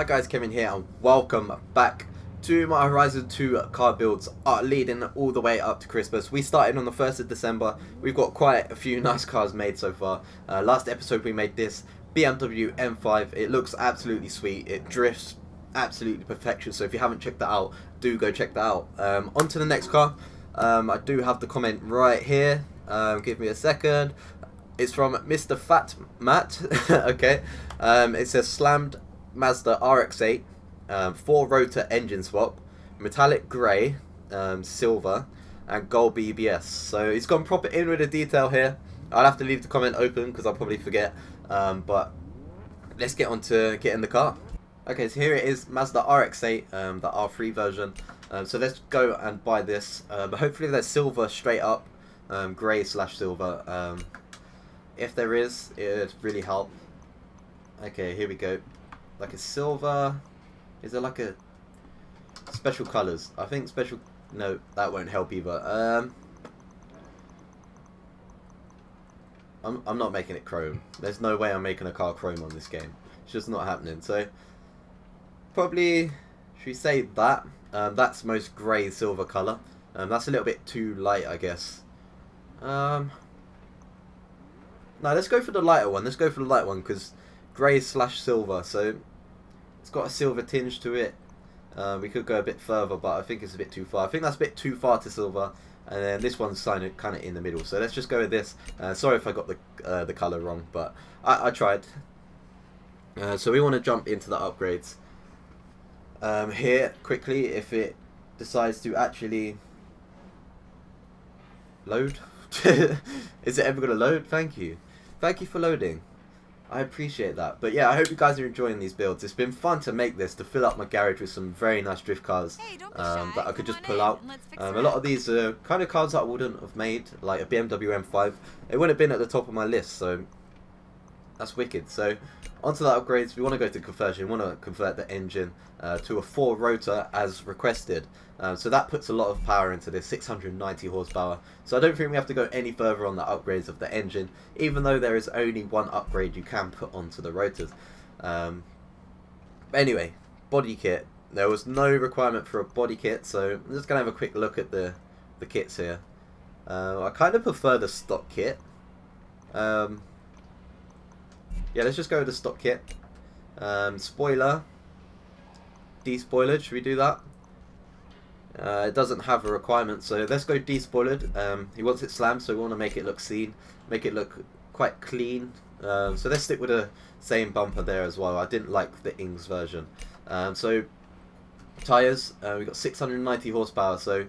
Hi guys, Kevin here and welcome back to my Horizon 2 car builds leading all the way up to Christmas. We started on the 1st of December. We've got quite a few nice cars made so far. Last episode we made this BMW M5. It looks absolutely sweet. It drifts absolutely perfection. So if you haven't checked that out, do go check that out. On to the next car. I do have the comment right here. Give me a second. It's from Mr. Fat Matt. Okay. It says slammed Mazda RX-8, 4-rotor engine swap, metallic grey, silver, and gold BBS. So he's gone proper in with the detail here. I'll have to leave the comment open because I'll probably forget. But let's get on to getting the car. Okay, so here it is, Mazda RX-8, the R3 version. So let's go and buy this. Hopefully there's silver straight up, grey / silver. If there is, it would really help. Okay, here we go. Like a silver. Is there like a special colours? I think special. No, that won't help either. I'm not making it chrome. There's no way I'm making a car chrome on this game. It's just not happening. So probably should we say that? That's most grey silver colour. That's a little bit too light, I guess. No, let's go for the lighter one. Let's go for the light one because grey / silver. So it's got a silver tinge to it. We could go a bit further, but I think it's a bit too far. I think that's a bit too far to silver. And then this one's kind of in the middle. So let's just go with this. Sorry if I got the colour wrong, but I tried. So we want to jump into the upgrades. Here, quickly, if it decides to actually load. Is it ever going to load? Thank you. Thank you for loading. I appreciate that. But yeah, I hope you guys are enjoying these builds. It's been fun to make this, to fill up my garage with some very nice drift cars that I could just pull out. A lot of these are kind of cars that I wouldn't have made, like a BMW M5. It wouldn't have been at the top of my list, so that's wicked. So onto the upgrades, we want to go to conversion. We want to convert the engine to a 4-rotor as requested. So that puts a lot of power into this, 690 horsepower. So I don't think we have to go any further on the upgrades of the engine, even though there is only one upgrade you can put onto the rotors. Anyway, body kit. There was no requirement for a body kit, so I'm just going to have a quick look at the kits here. I kind of prefer the stock kit. Yeah, let's just go with the stock kit. Spoiler. Despoilered, should we do that? It doesn't have a requirement, so let's go despoilered. He wants it slammed, so we want to make it look clean, make it look quite clean. So let's stick with the same bumper there as well. I didn't like the Ings version. So tyres, we've got 690 horsepower, so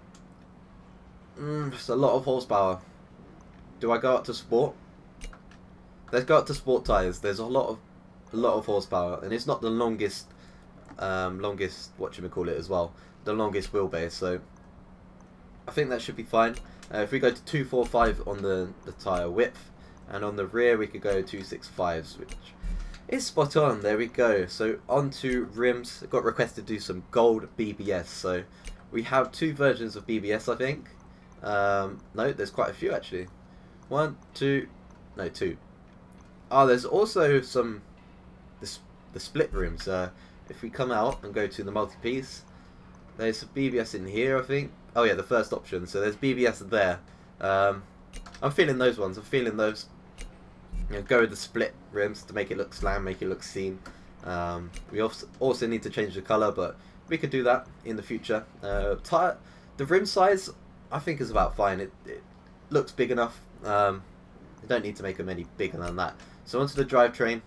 it's a lot of horsepower. Do I go up to sport? Let's go up to sport tyres. There's a lot of horsepower, and it's not the longest whatchamacallit as well, the longest wheelbase, so I think that should be fine. If we go to 245 on the tyre width, and on the rear we could go 265s, which is spot on. There we go. So on to rims. Got requested to do some gold BBS, so we have 2 versions of BBS, I think. No, there's quite a few actually. 1, 2, no, 2. Oh, there's also some the split rims. If we come out and go to the multi-piece, there's some BBS in here, I think. Oh yeah, the first option. So there's BBS there. I'm feeling those ones. I'm feeling those. Go with the split rims to make it look slam, make it look clean. We also need to change the colour, but we could do that in the future. The rim size, I think, is about fine. It looks big enough. You don't need to make them any bigger than that. So onto the drivetrain.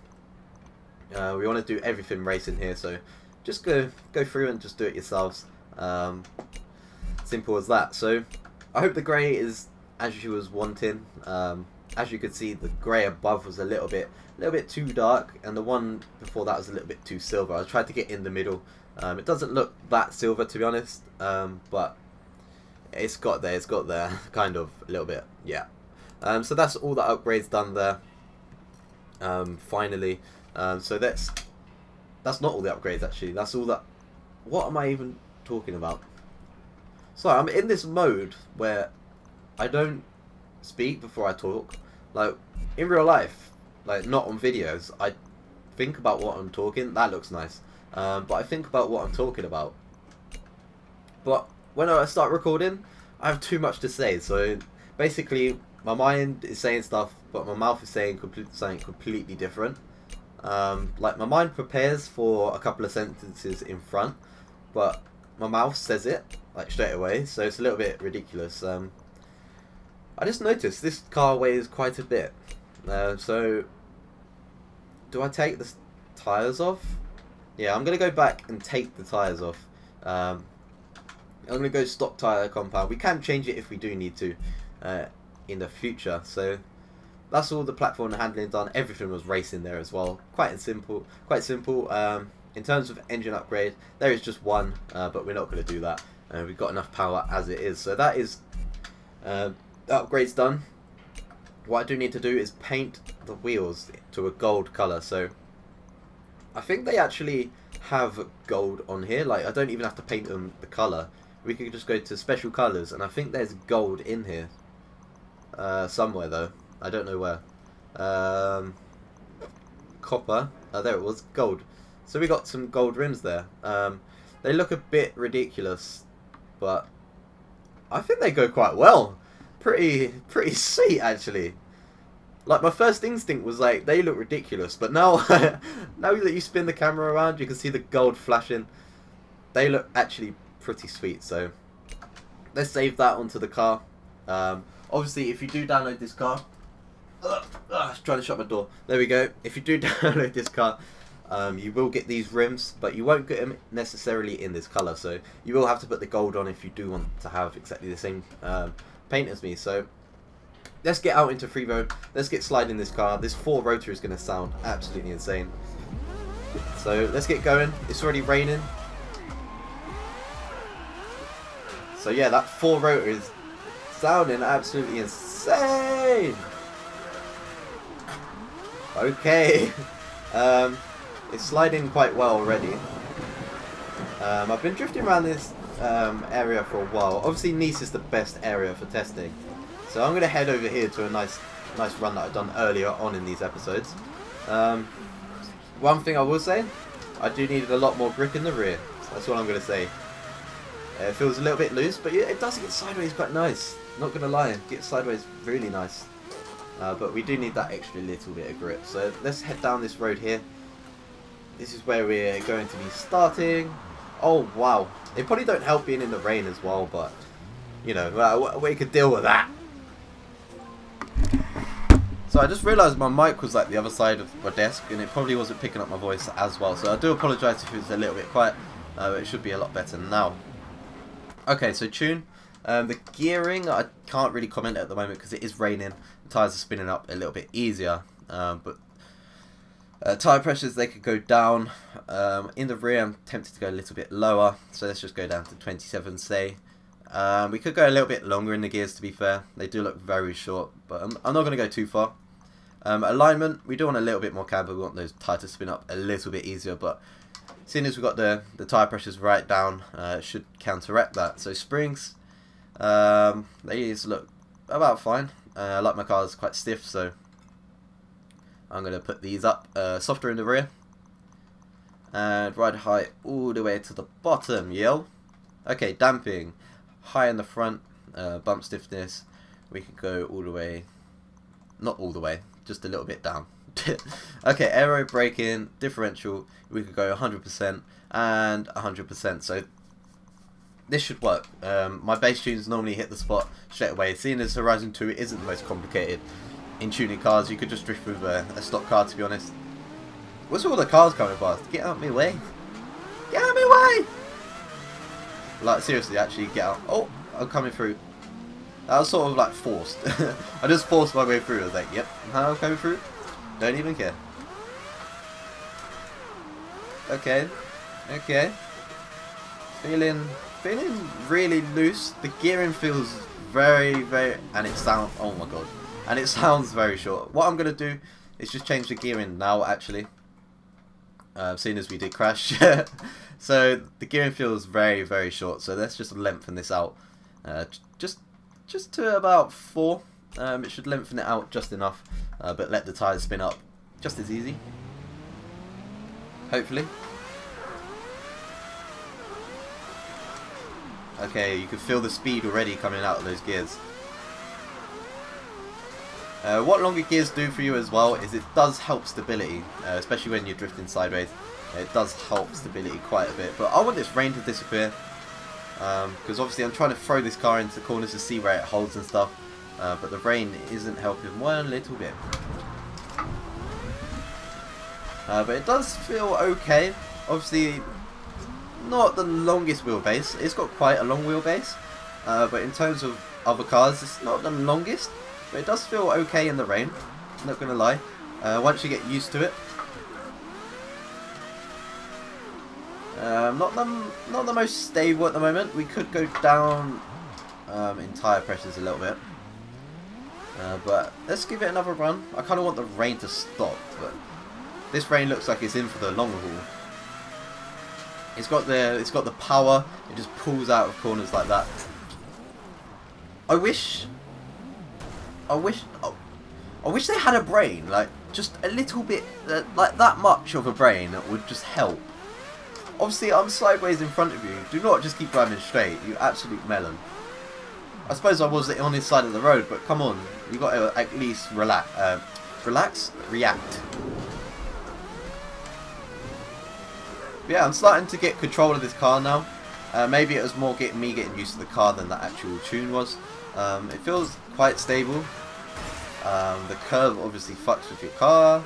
We want to do everything racing here, so just go through and just do it yourselves. Simple as that. So I hope the grey is as you was wanting. As you could see, the grey above was a little bit too dark, and the one before that was a little bit too silver. I tried to get in the middle. It doesn't look that silver, to be honest, but it's got there, kind of a little bit, yeah. So that's all the upgrades done there. Finally. So that's not all the upgrades actually. That's all that. What am I even talking about? Sorry, I'm in this mode where I don't speak before I talk. Like in real life, like not on videos, I think about what I'm talking. That looks nice. but I think about what I'm talking about. But when I start recording, I have too much to say. So basically, my mind is saying stuff, but my mouth is saying something completely different. Like my mind prepares for a couple of sentences in front, but my mouth says it like straight away. So it's a little bit ridiculous. I just noticed this car weighs quite a bit. So do I take the tyres off? Yeah, I'm going to go back and take the tyres off. I'm going to go stock tyre compound. We can change it if we do need to in the future. So that's all the platform handling done. Everything was racing there as well. Quite simple. Quite simple. In terms of engine upgrade, there is just one, but we're not going to do that. We've got enough power as it is. So that is the upgrade's done. What I do need to do is paint the wheels to a gold colour. So I think they actually have gold on here. Like, I don't even have to paint them the colour. We could just go to special colours, and I think there's gold in here. Somewhere though. I don't know where. Copper. Oh, there it was. Gold. So we got some gold rims there. They look a bit ridiculous, but I think they go quite well. Pretty sweet actually. Like, my first instinct was like, they look ridiculous, but now now that you spin the camera around, you can see the gold flashing. They look actually pretty sweet. So let's save that onto the car. Obviously, if you do download this car, trying to shut my door. There we go. If you do download this car, you will get these rims, but you won't get them necessarily in this colour. So you will have to put the gold on if you do want to have exactly the same paint as me. So let's get out into free road. Let's get sliding this car. This 4 rotor is going to sound absolutely insane. So let's get going. It's already raining. So yeah, that 4 rotor is sounding absolutely insane. Okay. It's sliding quite well already. I've been drifting around this area for a while. Obviously Nice is the best area for testing. So I'm going to head over here to a nice run that I've done earlier on in these episodes. One thing I will say, I do need a lot more grip in the rear. That's what I'm going to say. It feels a little bit loose, but yeah, it does get sideways quite nice. Not going to lie, it gets sideways really nice. But we do need that extra little bit of grip. So let's head down this road here. This is where we're going to be starting. Oh wow, they probably don't help being in the rain as well, but you know, we could deal with that. So I just realised my mic was like the other side of my desk, and it probably wasn't picking up my voice as well. So I do apologise if it's a little bit quiet. It should be a lot better now. Okay, so tune. The gearing, I can't really comment at the moment because it is raining. The tyres are spinning up a little bit easier, but tyre pressures, they could go down. In the rear, I'm tempted to go a little bit lower, so let's just go down to 27, say. We could go a little bit longer in the gears, to be fair. They do look very short, but I'm not going to go too far. Alignment, we do want a little bit more camber. We want those tyres to spin up a little bit easier, but seeing as we've got the tyre pressures right down, it should counteract that. So springs, these look about fine. I like my cars quite stiff, so I'm going to put these up softer in the rear. And ride height all the way to the bottom, yo. Okay, damping, high in the front, bump stiffness, we can go all the way, not all the way, just a little bit down. Okay, aero braking, differential, we could go 100% and 100%, so this should work. My bass tunes normally hit the spot straight away. Seeing as Horizon 2 isn't the most complicated in tuning cars, you could just drift with a stock car, to be honest. What's all the cars coming past? Get out of my way! Get out of my way! Like, seriously, actually get out. Oh, I'm coming through. That was sort of like forced. I just forced my way through. I was like, yep, I'm coming through. Don't even care. Okay. Okay. Feeling really loose. The gearing feels very, and it sounds, oh my god. And it sounds very short. What I'm going to do is just change the gearing now, actually. Seeing as we did crash. So the gearing feels very short. So let's just lengthen this out. Just to about 4. It should lengthen it out just enough. But let the tyres spin up just as easy. Hopefully. Okay, you can feel the speed already coming out of those gears. What longer gears do for you as well is it does help stability, especially when you're drifting sideways. It does help stability quite a bit. But I want this rain to disappear, because obviously I'm trying to throw this car into the corners to see where it holds and stuff. But the rain isn't helping one little bit. But it does feel okay. Obviously, not the longest wheelbase. It's got quite a long wheelbase. But in terms of other cars, it's not the longest. But it does feel okay in the rain. I'm not going to lie. Once you get used to it. Not the most stable at the moment. We could go down in tyre pressures a little bit. But let's give it another run. I kind of want the rain to stop, but this rain looks like it's in for the long haul. It's got the power. It just pulls out of corners like that. I wish they had a brain, like just a little bit, like that much of a brain that would just help. Obviously, I'm sideways in front of you. Do not just keep driving straight, you absolute melon. I suppose I was on this side of the road, but come on, you got to at least react. But yeah, I'm starting to get control of this car now. Maybe it was more me getting used to the car than the actual tune was. It feels quite stable. The curve obviously fucks with your car.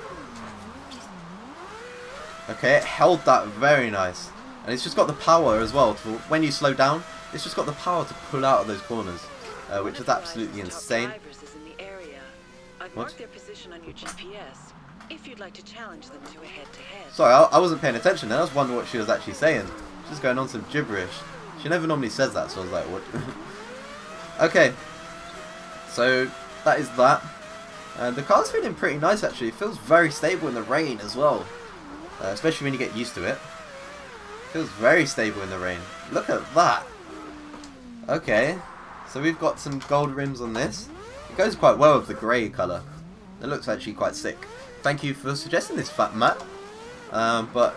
Okay, it held that very nice. And it's just got the power as well. When you slow down, it's just got the power to pull out of those corners. Which is absolutely insane. What? If you'd like to challenge them to a head-to-head. Sorry, I wasn't paying attention then. I was wondering what she was actually saying. She's going on some gibberish. She never normally says that, so I was like, what? Okay. So, that is that. And the car's feeling pretty nice actually. It feels very stable in the rain as well. Especially when you get used to it. It feels very stable in the rain. Look at that. Okay. So we've got some gold rims on this. It goes quite well with the grey colour. It looks actually quite sick. Thank you for suggesting this, Fat Matt. But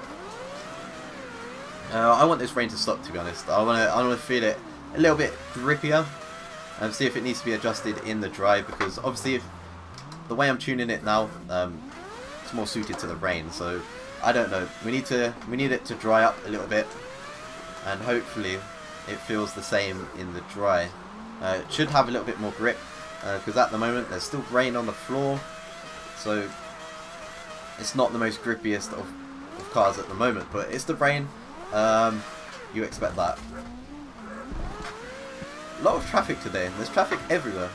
I want this rain to stop, to be honest. I want to feel it a little bit grippier and see if it needs to be adjusted in the drive, because obviously if the way I'm tuning it now, it's more suited to the rain. So I don't know. We need it to dry up a little bit, and hopefully it feels the same in the dry. It should have a little bit more grip, because at the moment there's still rain on the floor, so it's not the most grippiest of cars at the moment, but it's the rain. You expect that. A lot of traffic today. There's traffic everywhere.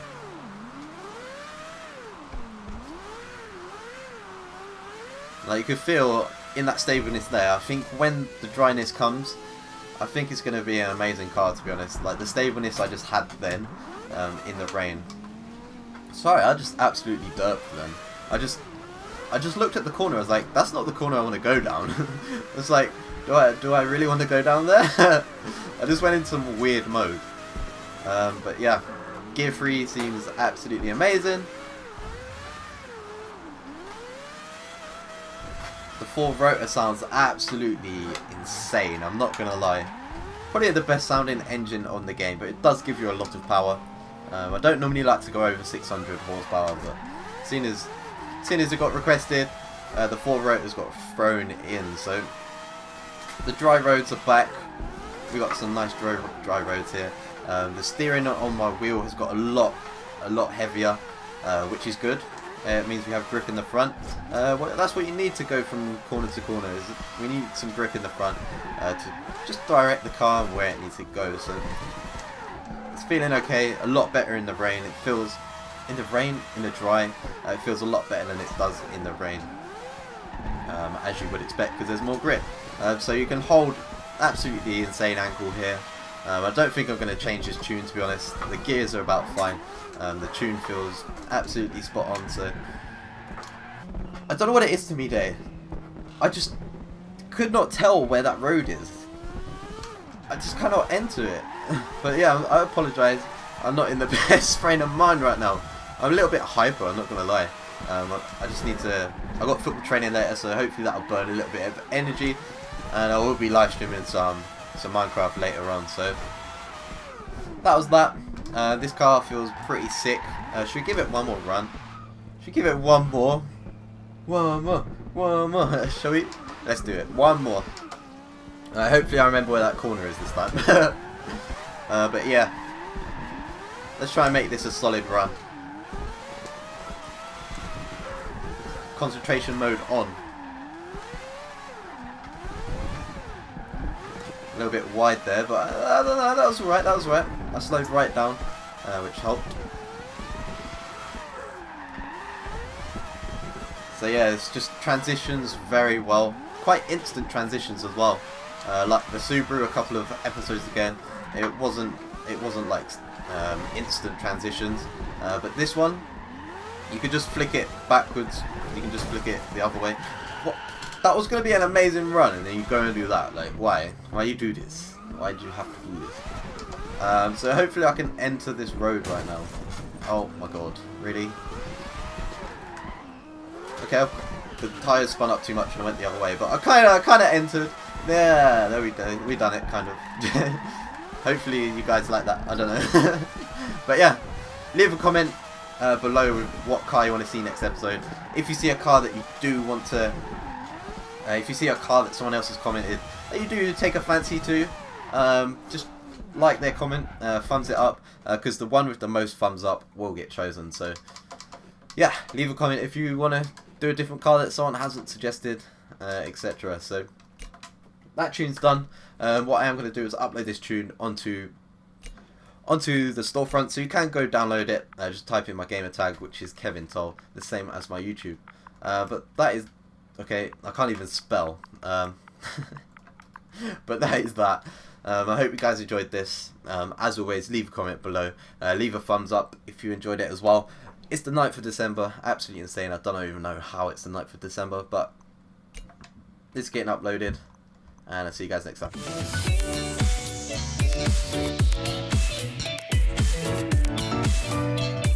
Like, you can feel in that stableness there. I think when the dryness comes, I think it's going to be an amazing car, to be honest. Like, the stableness I just had then in the rain. Sorry, I just absolutely derped then. I just looked at the corner. I was like, that's not the corner I want to go down. It's like, do I really want to go down there? I just went into some weird mode. But yeah, Gear 3 seems absolutely amazing. The 4 rotor sounds absolutely insane, I'm not gonna lie. Probably the best sounding engine on the game, but it does give you a lot of power. I don't normally like to go over 600 horsepower, but seeing as it got requested, the 4 rotors got thrown in. So the dry roads are back. We got some nice dry roads here. The steering on my wheel has got a lot heavier, which is good. It means we have grip in the front. That's what you need to go from corner to corner. Is we need some grip in the front to just direct the car where it needs to go. So it's feeling okay. A lot better in the rain. It feels in the dry. It feels a lot better than it does in the rain, as you would expect, because there's more grip. So you can hold absolutely insane angle here. I don't think I'm going to change this tune, to be honest. The gears are about fine. The tune feels absolutely spot on. So I don't know what it is to me today. I just could not tell where that road is. I just cannot enter it. But yeah, I apologise. I'm not in the best frame of mind right now. I'm a little bit hyper, I'm not going to lie. I just need to... I've got football training later, so hopefully that'll burn a little bit of energy. And I will be live streaming some Minecraft later on, so that was that. This car feels pretty sick. Should we give it one more run? Should we give it one more? One more. Shall we? Let's do it. One more. Hopefully I remember where that corner is this time. But yeah. Let's try and make this a solid run. Concentration mode on. A little bit wide there, but I don't know, that was alright, that was alright. I slowed right down, which helped. So yeah, it's just transitions very well. Quite instant transitions as well. Like the Subaru a couple of episodes ago, it wasn't like instant transitions. But this one, you could just flick it backwards, you can just flick it the other way. What? That was going to be an amazing run, and then you go and do that. Like, why? Why you do this? Why do you have to do this? So hopefully I can enter this road right now. Oh my god, really? Okay, the tyres spun up too much and I went the other way, but I kind of entered. Yeah, there we go. We done it, kind of. Hopefully you guys like that. I don't know. But yeah, leave a comment below with what car you want to see next episode. If you see a car that you do want to, if you see a car that someone else has commented that you do take a fancy to, just like their comment, thumbs it up, because the one with the most thumbs up will get chosen. So yeah, leave a comment if you want to do a different car that someone hasn't suggested, etc. So that tune's done. What I am going to do is upload this tune onto the storefront, so you can go download it. Just type in my gamer tag, which is Kevin Toll, the same as my YouTube. But that is okay. I can't even spell. But that is that. I hope you guys enjoyed this. As always, leave a comment below. Leave a thumbs up if you enjoyed it as well. It's the 9th of December. Absolutely insane. I don't even know how it's the 9th of December, but it's getting uploaded. And I'll see you guys next time.